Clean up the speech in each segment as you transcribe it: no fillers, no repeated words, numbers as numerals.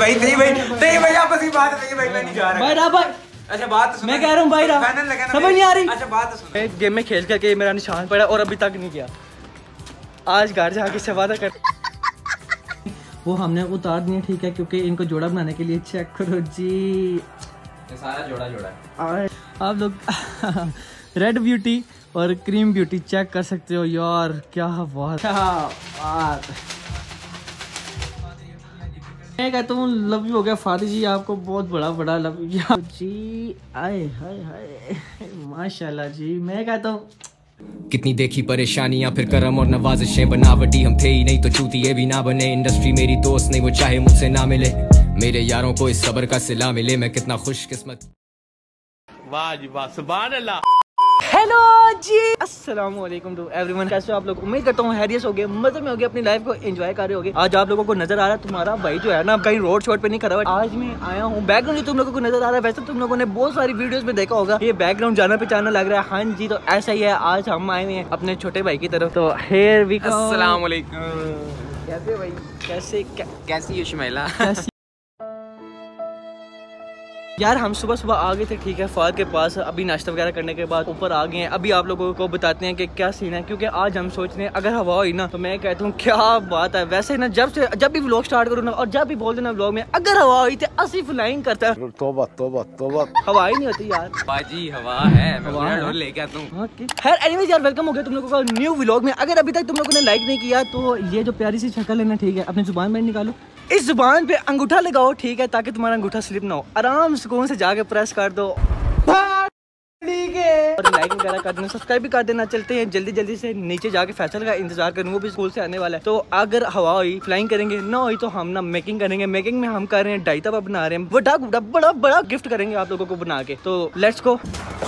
भाई आपस की बात है भाई, मैं नहीं जा रहा। अच्छा बात सुनो, मैं कह रहा हूँ भाई समझ नहीं आ रही। अच्छा बात सुनो, गेम में खेल करके मेरा निशान पड़ा और अभी तक नहीं गया। आज घर जाके से वादा कर वो हमने उतार दिए, ठीक है, क्योंकि इनको जोड़ा बनाने के लिए। चेक करो जी, ये सारा जोड़ा है। आप लोग रेड ब्यूटी और क्रीम ब्यूटी चेक कर सकते हो यार, क्या बात मैं कहता हूँ लव यू हो गया फादी जी, आपको बहुत बड़ा लव यू जी। आए हाय हाय माशाल्लाह जी। मैं कहता हूँ कितनी देखी परेशानियां, फिर करम और नवाजिशें, बनावटी हम थे ही नहीं तो चूतिए भी ना बने। इंडस्ट्री मेरी दोस्त नहीं, वो चाहे मुझसे ना मिले, मेरे यारों को इस सब्र का सिला मिले। मैं कितना खुशकिस्मत। वाह जी वाह, सुभान अल्लाह। हेलो जी, अस्सलाम वालेकुम टू एवरीवन। कैसे हो आप लोग? उम्मीद करता हूँ हैरियत हो गए, मजे में हो गए, अपनी लाइफ को एंजॉय कर रहे होगे। आज आप लोगों को नजर आ रहा है तुम्हारा भाई जो है ना कहीं रोड शोड पे नहीं खड़ा हुआ। आज मैं आया हूँ, बैकग्राउंड जो तुम लोगों को नजर आ रहा है, वैसे तुम लोगों ने बहुत सारी वीडियोस में देखा होगा ये बैकग्राउंड जाना पहचाना लग रहा है। हाँ जी, तो ऐसा ही है। आज हम आए हुए हैं अपने छोटे भाई की तरफ। तो हेयर वी अस्सलाम वालेकुम। कैसे भाई, कैसी हो शुमैला? यार हम सुबह आ गए थे, ठीक है, फाद के पास। अभी नाश्ता वगैरह करने के बाद ऊपर आ गए हैं। अभी आप लोगों को बताते हैं कि क्या सीन है, क्योंकि आज हम सोच रहे हैं अगर हवा हुई ना तो मैं कहता हूँ क्या बात है। वैसे ना जब भी व्लॉग स्टार्ट करूँ ना और जब भी बोल देना व्लॉग में अगर हवा हुई तो असली फ्लाइंग करता है। तौबा हवा ही नहीं होती यार। बाजी हवा है, मैं लेके आता हूँ। खैर एनीवेज यार, वेलकम हो गया तुम लोगों का न्यू व्लॉग में। अगर अभी तक तुम लोगों ने लाइक नहीं किया तो ये जो प्यारी सी शक्ल है ना, ठीक है, अपनी जुबान में निकालो, इस जुबान पे अंगूठा लगाओ, ठीक है, ताकि तुम्हारा अंगूठा स्लिप ना हो। आराम सुकून से जाके प्रेस कर दो, ठीक है, और लाइक वगैरह कर देना, सब्सक्राइब भी कर देना। चलते हैं जल्दी से नीचे जाके फैसल का इंतजार करूँ, वो भी स्कूल से आने वाला है। तो अगर हवा हुई फ्लाइंग करेंगे, ना हुई तो हम ना मेकिंग करेंगे। मेकिंग में हम कर रहे हैं डाइता बना रहे हैं, बड़ा गिफ्ट करेंगे आप लोगों को बना के। तो लेट्स गो।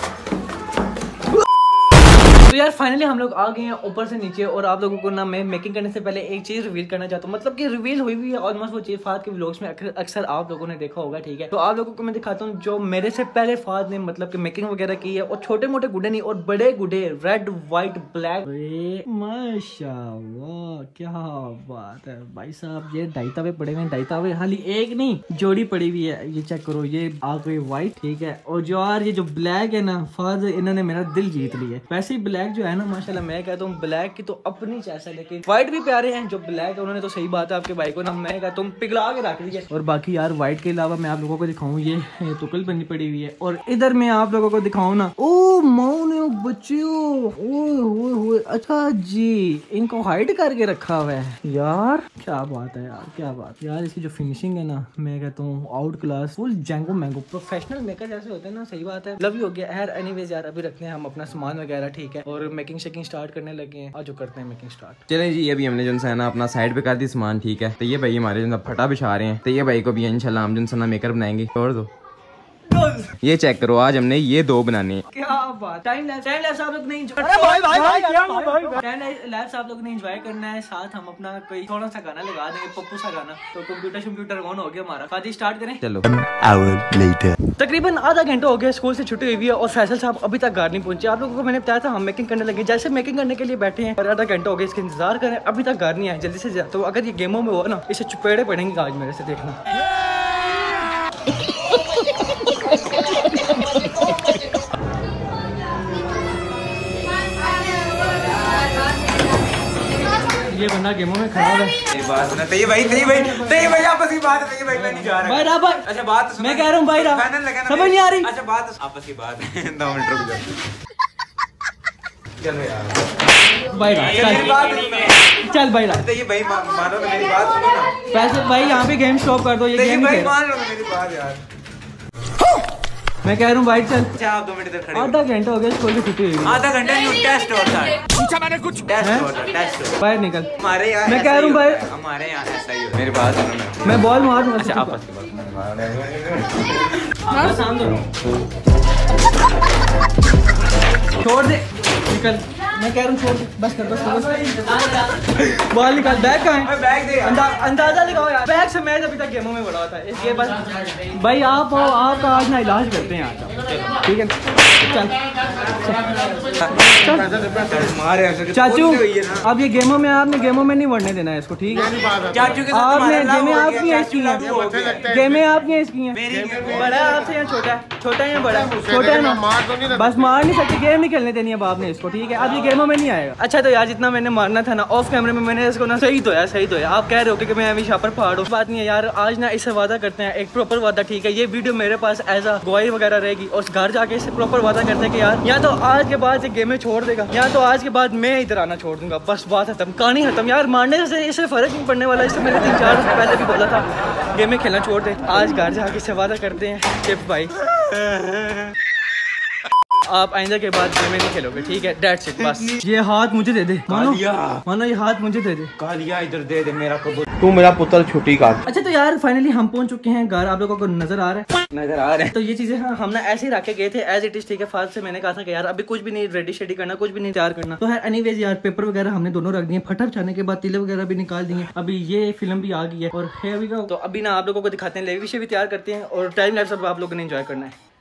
तो यार फाइनली हम लोग आ गए हैं ऊपर से नीचे, और आप लोगों को ना मैं मेकिंग करने से पहले एक चीज रिवील करना चाहता हूँ, मतलब कि रिवील हुई हुई है ऑलमोस्ट वो चीज फाद के व्लॉग्स में अक्सर आप लोगों ने देखा होगा, ठीक है। तो आप लोगों को मैं दिखाता हूँ जो मेरे से पहले फाद ने मतलब कि मेकिंग वगैरह की है, और छोटे मोटे गुड्डे नहीं और बड़े गुड्डे, रेड व्हाइट ब्लैक। माशाल्लाह क्या बात है भाई साहब। ये डाइता पे पड़े हुए, डाइता पे खाली एक नहीं जोड़ी पड़ी हुई है। ये चेक करो, ये आ गई व्हाइट, ठीक है, और जो यार ये जो ब्लैक है ना, फाद इन्होंने मेरा दिल जीत लिया। वैसे ही ब्लैक जो है ना माशाल्लाह, मैं कहता हूँ ब्लैक की तो अपनी चॉइस है, लेकिन व्हाइट भी प्यारे हैं। जो ब्लैक है उन्होंने तो सही बात है आपके भाई को ना, मैं कहता हूँ पिघला के रख दिया। और बाकी यार व्हाइट के अलावा मैं आप लोगों को दिखाऊं, ये तुकल बनी पड़ी हुई है, और इधर मैं आप लोगों को दिखाऊं ना, ओ मौन बच्चियों, अच्छा जी, इनको हाइड करके रखा हुआ है यार। क्या बात है यार, क्या बात यार। इसकी जो फिनिशिंग है ना, मैं कहता हूँ आउट क्लास, फुल जैंगो मैंगो, प्रोफेशनल मेकर जैसे होते हैं ना। सही बात है, लव यू हो गया यार। एनीवेज यार, अभी रखते हैं हम अपना सामान वगैरह, ठीक है, और मेकिंग शेकिंग स्टार्ट करने लगे हैं। आज जो करते हैं मेकिंग स्टार्ट। चलें जी, अभी हमने जो है ना अपना साइड पे कर दी सामान, ठीक है। तो ये भाई हमारे जो फटा बिछा रहे हैं, तो ये भाई को भी इंशाल्लाह हम जो मेकर बनाएंगे। छोड़ दो, ये चेक करो, आज हमने ये 2 बनाने हैं। क्या बात। टाइम लैप्स आप लोग नहीं आप लोग ने एंजॉय करना है, साथ हम अपना कोई थोड़ा सा गाना लगा देंगे, पप्पू सा गाना। तो कंप्यूटर ऑन हो गया हमारा, फादी स्टार्ट करें। चलो। तकरीबन आधा घंटा हो गया स्कूल से छुट्टी हुई है, और फैसल साहब अभी तक घर नहीं पहुंचे। आप लोगों को मैंने बताया था हम मेकिंग करने लगे, जैसे मेकिंग करने के लिए बैठे हैं और आधा घंटा हो गया इसके इंतजार करें, अभी तक घर नहीं आए। जल्दी से जा, तो अगर ये गेमों में हुआ ना, इसे चुपेड़े पड़ेंगे आज मेरे से, देखना। ये बंदा गेमों में खराब है। ये बात सुना, तो ये भाई आपस की बात है भाई, मैं नहीं जा रहा। भाई अच्छा बात सुनो, मैं कह रहा हूँ भाई समझ नहीं आ रही। अच्छा बात आपस की बात है, 2 मिनट रुक जाओ। चलो यार भाई चल भाई, तो ये भाई मानो ना मेरी बात सुनो ना। वैसे भाई यहाँ पे गेम स्टॉप कर दो, ये गेम भाई मान लो मेरी बात यार। मैं कह रहा हूँ भाई चल। अच्छा आप 2 मिनट इधर खड़े। आधा घंटा हो गया स्कूल की छुट्टी हुई। आधा घंटा नहीं, टेस्ट होता है। पूछा मैंने कुछ, टेस्ट बाहर निकल। हमारे यहाँ मैं कह रहा हूँ भाई, हमारे यहाँ ऐसा ही हो। मेरी बात सुनो ना, मैं बॉल मार दूंगा। अच्छा आपस की बात छोड़ दे। निकल, मैं कह रहा हूँ छोड़ दे, बस कर बॉल निकाल। बैग कहाँ है? बैग दे, अंदाजा लगाओ यार। बैग से मैच अभी तक गेमों में बड़ा होता है इसलिए बस भाई आप आपका आज ना इलाज करते हैं आज, ठीक है? चल चाचू, अब ये गेमों में आपने गेमों में नहीं बढ़ने देना है इसको, ठीक है? आपने गेमें आपकी हैं इसकी हैं, गेमें आपकी हैं इसकी हैं। बड़ा है आपसे या छोटा है? छोटा है या बड़ा है? छोटा है ना, बस मार नहीं सकते, गेम नहीं खेलने देनी अब आपने इसको, ठीक है? अब ये गेमों में नहीं आएगा। अच्छा तो यार जितना मैंने मारना था ना ऑफ कैमरे में मैंने इसको ना सही तो है। आप कह रहे हो कि मैं अभी शापर फाड़ हूँ, बात नहीं है यार। आज ना इससे वादा करते हैं, एक प्रॉपर वादा, ठीक है? ये वीडियो मेरे पास एज अ गवाही वगैरह रहेगी और घर जाके इससे प्रॉपर वादा करते हैं कि यार या तो आज के बाद ये गेमें छोड़ देगा या तो आज के बाद मैं इधर आना छोड़ दूंगा। बस बात खत्म, कहानी खत्म यार। मारने से इससे फर्क नहीं पड़ने वाला। इससे मैंने 3-4 दिन पहले भी बोला था गेमें खेलना छोड़ दे। आज घर जाके इससे वादा करते हैं कि भाई आप आइंदा के बाद गेमें नहीं खेलोगे, ठीक है? दैट्स इट, बस। ये हाथ मुझे दे दे, मानो ये हाथ मुझे दे दे। कालिया इधर दे दे मेरा कबूतर, तू मेरा पुत्र छुट्टी का। अच्छा तो यार फाइनली हम पहुंच चुके हैं घर। आप लोगों को नजर आ रहा है? नजर आ रहे हैं। तो ये चीजें हम ना ऐसे ही रख के गए थे एज इट इज, ठीक है? फास्ट से मैंने कहा था कि यार अभी कुछ भी नहीं रेडी शेडी करना, कुछ भी नहीं तैयार करना। तो है एनीवेज यार पेपर वगैरह हमने दोनों रख दिए, फटा छाने के बाद तिले वगैरह भी निकाल दिए। अभी ये फिल्म भी आ गई है और है अभी का। तो अभी ना आप लोगों को दिखाते हैं, लेवी भी तैयार करते हैं और टाइम लैप्स अब आप लोगों ने एंजॉय करना है।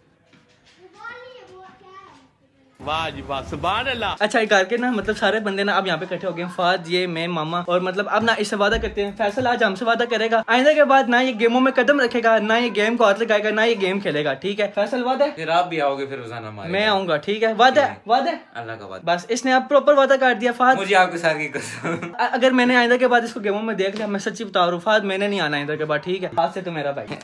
वाह जी वाह, सुभान अल्लाह। अच्छा ये करके ना मतलब सारे बंदे ना अब यहाँ पे इकट्ठे हो गए, फाद, ये, मैं, मामा, और मतलब अब ना इससे वादा करते हैं। फैसल आज हमसे वादा करेगा आइंदा के बाद ना ये गेमों में कदम रखेगा, ना ये गेम को हाथ लगाएगा, ना ये गेम खेलेगा, ठीक है? फैसल वादा है? फिर आप भी आओगे फिर रोजाना हमारे? मैं आऊंगा, ठीक है? वादा है, वादा है, अल्लाह का वादा। बस इसने अब प्रॉपर वादा कर दिया। फाद मुझे आपके साथ की कसम, अगर मैंने आइंदा के बाद इसको गेमों में देख लिया, मैं सच्ची बता रहा हूँ फाद मैंने नहीं आना आइंदा के बाद, ठीक है? आज से तो मेरा भाई।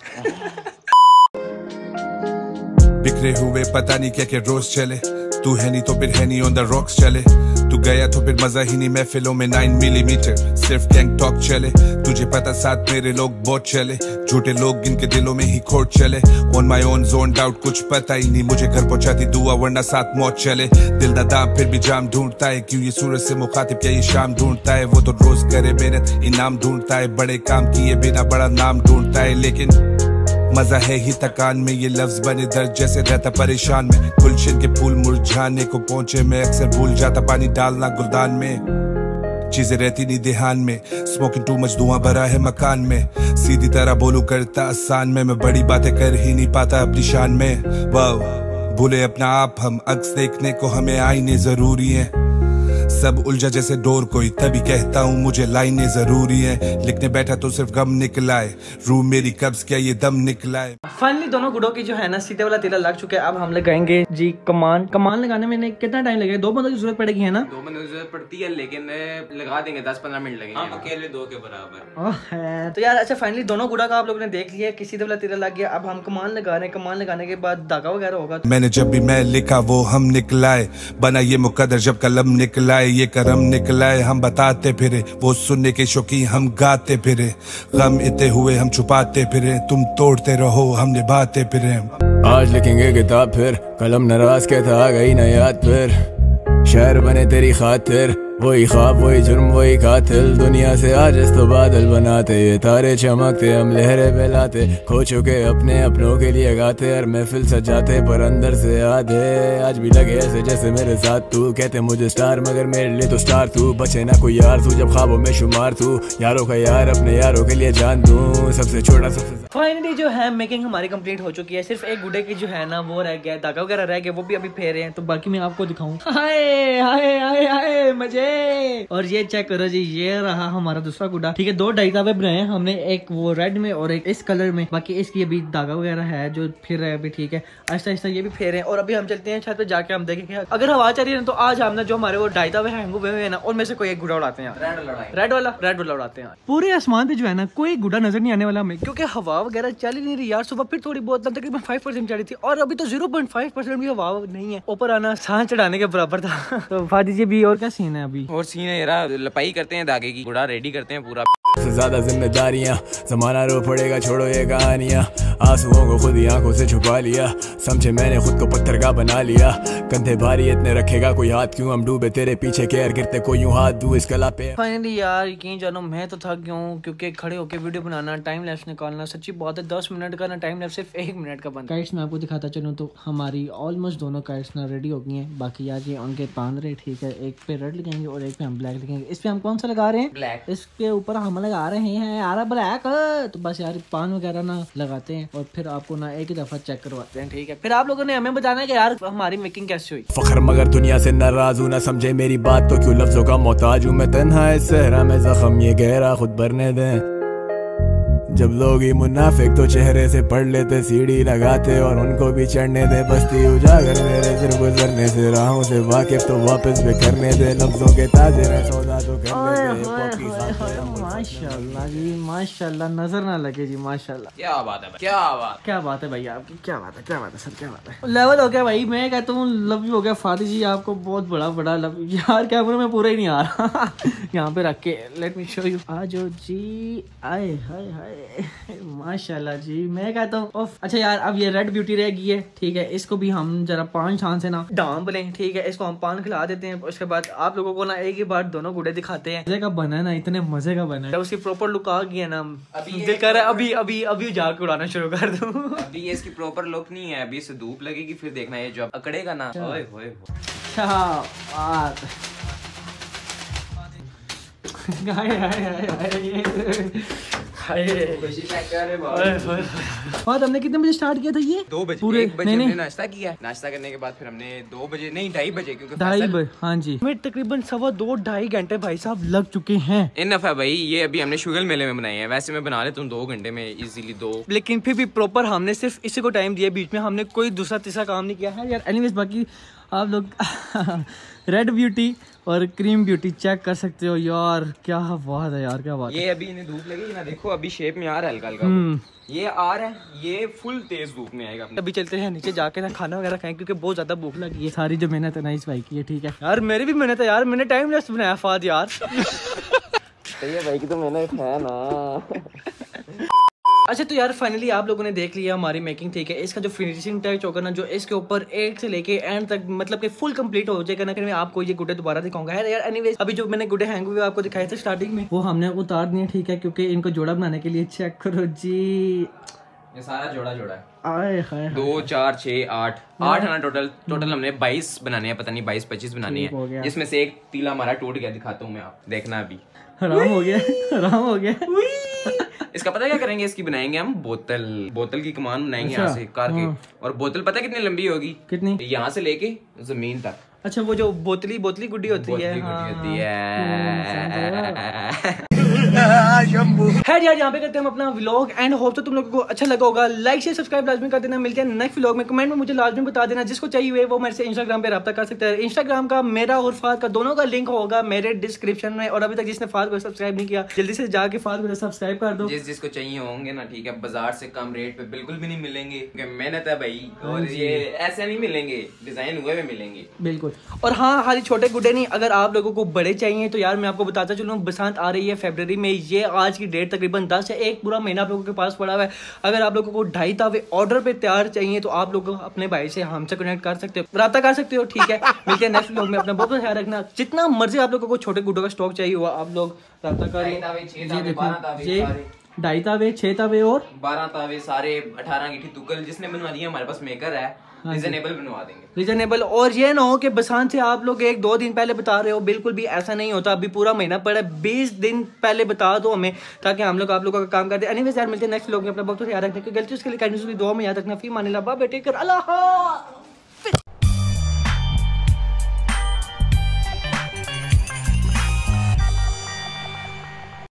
बिखरे हुए पता नहीं क्या क्या रोज चले, तू है नहीं तो फिर है नहीं ऑन द रॉक्स चले, तू गया तो फिर मजा ही नहीं महफिलों में 9 मिलीमीटर सिर्फ गैंग टॉक चले, तुझे पता साथ मेरे लोग बहुत चले, झूठे लोग इनके दिलों में ही खोट चले, on my own zone doubt कुछ पता ही नहीं, मुझे घर पहुंचाती दुआ वरना साथ मौत चले, दिल नादाम फिर भी जाम ढूंढता है, क्यों ये सूरज से मुखातिब क्या ये शाम ढूंढता है, वो तो रोज करे मेहनत इनाम ढूंढता है, बड़े काम किए बिना बड़ा नाम ढूंढता है, लेकिन मजा है ही थकान में, ये लफ्ज बने दर्द जैसे रहता परेशान में, गुलशन के फूल मुरझाने को पहुंचे मैं अक्सर भूल जाता पानी डालना गुलदान में, चीजें रहती नहीं ध्यान में, स्मोकिंग टू मच धुआं भरा है मकान में, सीधी तरह बोलू करता आसान में, मैं बड़ी बातें कर ही नहीं पाता अपनी शान में, वाह भूले अपना आप हम, अक्स देखने को हमें आईने जरूरी है, सब उलझा जैसे डोर कोई, तभी कहता हूँ मुझे लाइनें जरूरी है, लिखने बैठा तो सिर्फ गम निकलाए, रूह मेरी कब्ज क्या ये दम निकलाए। फाइनली दोनों गुड़ों की जो है ना सीधे वाला तिला लग चुके हैं। अब हम लगाएंगे जी कमान लगाने में कितना टाइम लगेगा? 2 बंदों की जरूरत पड़ेगी है ना? 2 बंदों की जरूरत पड़ती है लेकिन लगा देंगे 10-15 मिनट लगेंगे, हम अकेले 2 के बराबर। तो यार अच्छा फाइनली दोनों गुड़ा का आप लोगों ने देख लिया कि सीधे वाला तिला लग गया। अब हम कमान लगा रहे हैं, कमान लगाने के बाद धागा वगैरह होगा। मैंने जब भी मैं लिखा वो हम निकलाए, बना ये मुकद्दर जब कलम निकलाए, ये करम निकलाए हम बताते फिरे, वो सुनने के शौकीन हम गाते फिरे, गम इतने हुए हम छुपाते फिरे, तुम तोड़ते रहो हम निभाते फिरे। आज लिखेंगे किताब फिर, कलम नाराज कहता आ गई ना याद फिर, शहर बने तेरी खातिर, वही ख्वाब वही जुर्म वही कातिल, दुनिया से आज इस तो बादल बनाते, ये तारे चमकते हम लहरें फैलाते, खो चुके अपने अपनों के लिए गाते, और महफिल सजाते पर अंदर से आधे, आज भी लगे ऐसे जैसे मेरे साथ तू, कहते मुझे स्टार मगर मेरे लिए तो स्टार तू, बचे ना कोई यार तू जब ख्वाबों में शुमार तू, यारों का यार अपने यारों के लिए जान दूं, सबसे छोटा सबसे। फाइनली जो है मेकिंग हमारी कंप्लीट हो चुकी है, सिर्फ एक गुड्डे की जो है ना वो रह गया, धागा वगैरह रह गया, वो भी अभी फेरे हैं, तो बाकी मैं आपको दिखाऊं। हाय हाय हाय हाय मजे। और ये चेक करो जी, ये रहा हमारा दूसरा गुड्डा, ठीक है? 2 डाइतावे बनाए हैं हमने, एक वो रेड में और एक इस कलर में, बाकी इसकी अभी धागा वगैरह है जो फिर रहा है अभी, ठीक है? आहिस्ता आहिस्ता ये भी फेरे हैं और अभी हम चलते हैं छत पे जाके हम देखेंगे अगर हवा चल रही है तो आज हमने जो हमारे वो डाइतावे हैं वो हुए ना, और में से कोई एक गुड्डा उड़ाते हैं, रेड वाला उड़ाते हैं। पूरे आसमान पे जो है ना कोई गुड्डा नजर नहीं आने वाला हमें, क्योंकि हवा वगैरह चल ही नहीं रही यार। सुबह फिर थोड़ी बहुत तकरीबन 5% चढ़ी थी और अभी तो 0.5% भी हवा नहीं है, ऊपर आना सांस चढ़ाने के बराबर था। तो फादी जी भी और क्या सीन है अभी? भी। और सीन है यार, लपाई करते हैं धागे की, घोड़ा रेडी करते हैं पूरा। से ज्यादा जिम्मेदारियां, जमाना रो पड़ेगा, छोड़ो ये कहानियां। आंसुओं को खुद ही आंखों से छुपा लिया, समझे मैंने खुद को पत्थर का बना लिया। कंधे भारी इतने रखेगा कोई हाथ क्यों, हम डूबे तेरे पीछे केयर गिरते कोई यूं हाथ दूं इस कला पे। फाइनली यार यकीन जानो मैं तो थक गया हूँ, क्योंकि खड़े होकर वीडियो बनाना, टाइम लैप्स निकालना, सच्ची बात है 10 मिनट का ना टाइम लैप्स सिर्फ 1 मिनट का बनता है। काइट्स मैं आपको दिखाता चलूँ तो हमारी ऑलमोस्ट दोनों काइट्स ना रेडी हो गई हैं। बाकी यार ये उनके पान रहे, ठीक है, एक पे रेड लगाएंगे और एक पे हम ब्लैक लगाएंगे। इस पे हम कौन सा लगा रहे हैं? ब्लैक। इसके ऊपर हम लगा रहे हैं यार ब्लैक। तो बस यार पान वगैरह ना लगाते हैं और फिर आपको ना एक ही दफा चेक करवाते हैं, ठीक है। फिर आप लोगों ने हमें बताना है कि यार हमारी मेकिंग कैसे हुई। फखर मगर दुनिया से नाराज हूँ, ना समझे मेरी बात तो क्यों लफ्जों का मोहताज हूँ मैं। तन्हा इस सहरा में जख्म ये गहरा खुद भरने दें। जब लोग ही मुनाफिक तो चेहरे से पढ़ लेते, सीढ़ी लगाते और उनको भी चढ़ने दे। बस्ती उजागर मेरे सिर गुजरने से, राहों से वाकिफ तो वापस भी करने दे। लफ्जों के ताजिर है सौदा तो करने दे। माशाल्लाह जी माशाल्लाह, नजर ना लगे जी माशाल्लाह। क्या बात है भाई, क्या बात है भाई आपकी, क्या बात है सर, क्या बात है। लेवल हो गया भाई, मैं कहता हूँ लव यू हो गया। फादी जी आपको बहुत बड़ा लव यू यार, कैमरे में पूरा ही नहीं आ रहा। यहाँ पे रख के लेट मी शो यू। आज जी आए हाय हाय माशाल्लाह जी, मैं कहता हूँ। अच्छा यार अब ये रेड ब्यूटी रह गई है, ठीक है, इसको भी हम जरा पान छान से ना डांब लें, ठीक है। इसको हम पान खिला देते हैं, उसके बाद आप लोगों को ना एक ही बार दोनों गुड़े दिखाते हैं। मजे का बना है ना, इतने मजे का बना है, उसकी प्रॉपर लुक आ गई है ना। दिल कर रहा है अभी जाके उड़ाना शुरू कर दूं। अभी ये इसकी प्रॉपर लुक नहीं है, अभी इसे धूप लगेगी फिर देखना ये जब अकड़ेगा ना। ओए होए और हमने कितने बजे स्टार्ट किया था ये? 2 बजे। पूरे 1 बजे हमने नाश्ता किया, नाश्ता करने के बाद फिर हमने 2 बजे नहीं 2:30 बजे, क्योंकि 2:30 बजे, हाँ जी, हमें तकरीबन 2.5 घंटे भाई साहब लग चुके हैं। इनफ है भाई, ये अभी हमने शुगर मेले में बनाए हैं, वैसे मैं बना लेता हूँ 2 घंटे में इजीली 2, लेकिन फिर भी प्रॉपर हमने सिर्फ इसी को टाइम दिया, बीच में हमने कोई दूसरा तीसरा काम नहीं किया है यार। एनीवेज बाकी आप लोग रेड ब्यूटी और क्रीम ब्यूटी चेक कर सकते हो यार, क्या बात है यार, क्या बात है। ये अभी इन्हें धूप लगेगी ना, देखो अभी शेप में आ रहा है हल्का हल्का, ये आ रहा है, ये फुल तेज धूप में आएगा। अभी चलते हैं नीचे जाके ना खाना वगैरह खाएं, क्योंकि बहुत ज्यादा भूख लगी है। सारी जो मेहनत है ना इस भाई की है, ठीक है यार, मेरी भी मेहनत है यार, मैंने टाइम लेस बनाया फाद यार। ये भाई की तो मेहनत है ना। अच्छा तो यार फाइनली आप लोगों ने देख लिया हमारी मेकिंग, ठीक है। इसका जो फिनिशिंग टच होगा ना, जो इसके ऊपर एक से लेके एंड तक मतलब कि फुल कंप्लीट हो जाएगा ना, कि मैं आपको ये गुड्डे दोबारा दिखाऊंगा यार। एनीवेज अभी जो मैंने गुड्डे हैंग हुए आपको दिखाए थे स्टार्टिंग में, वो हमने उतार दिए, ठीक है, क्योंकि इनको जोड़ा बनाने के लिए। चेक करो जी, ये सारा जोड़ा है। आए हाय 2 4 6 8 ना टोटल हमने 22 बनाने हैं, पता नहीं 22-25 बनाने हैं, जिसमें से एक तीला हमारा टूट गया, दिखाता हूँ मैं, आप देखना अभी। हराम हो गया। इसका पता क्या करेंगे, इसकी बनाएंगे हम बोतल की कमान बनाएंगे यहाँ से कार के, और बोतल पता कितनी लंबी होगी? कितनी? यहाँ से लेके जमीन तक। अच्छा वो जो बोतली गुड्डी होती है, खैर यार यहाँ पे करते हैं हम अपना व्लॉग एंड होप तो तुम लोगों को अच्छा लगा होगा। लाइक शेयर सब्सक्राइब लाजमी कर देना। मिलते हैं नेक्स्ट व्लॉग में। कमेंट में मुझे लाजमी बता देना, जिसको चाहिए वो मेरे से इंस्टाग्राम पे रब्ता कर सकते हैं। इंस्टाग्राम का मेरा और फाद का दोनों का लिंक होगा मेरे डिस्क्रिप्शन में, और अभी तक जिसने फाद को सब्सक्राइब नहीं किया जल्दी से जाके फाद को सब्सक्राइब कर दो। जिसको चाहिए होंगे ना, ठीक है, बाजार से कम रेट पे बिल्कुल भी नहीं मिलेंगे, क्योंकि मेहनत है भाई, और ये ऐसे नहीं मिलेंगे, डिजाइन हुए हुए मिलेंगे बिल्कुल। और हाँ खाली छोटे गुड्डे नहीं, अगर आप लोगों को बड़े चाहिए तो यार मैं आपको बताता चलूँ, बसंत आ रही है फरवरी में, ये आज की डेट तकरीबन 10 से 1 पूरा महीना आप लोगों के पास पड़ा हुआ है। अगर आप लोगों को 2.5 तावे ऑर्डर पे तैयार चाहिए तो आप लोग अपने भाई से हमसे कनेक्ट कर सकते हो, राब्ता कर सकते हो, ठीक है। मिलते हैं नेक्स्ट व्लॉग में। अपना बहुत ख्याल रखना। जितना मर्जी आप लोगों को छोटे गुड्डों का स्टॉक चाहिए हुआ आप लोग राब्ता करें। ये 2.5 तावे 6 तावे और 12 तावे सारे 18 अंगीठी तुकल जिसने बनवा दिया, हमारे पास मेकर है, रीजनेबल बनवा देंगे, रीजनेबल। और ये ना हो कि बसंत से आप लोग 1-2 दिन पहले बता रहे हो, बिल्कुल भी ऐसा नहीं होता। अभी पूरा महीना पड़ा है, 20 दिन पहले बता दो हमें, ताकि हम लोग आप लोगों का काम कर दे। एनीवेज यार मिलते हैं नेक्स्ट व्लॉग में। अपना बहुत ख्याल रखने की गलती उसके लिए दुआ में याद रखना। फी मानिल्लाह, बाय, टेक केयर, अल्लाह।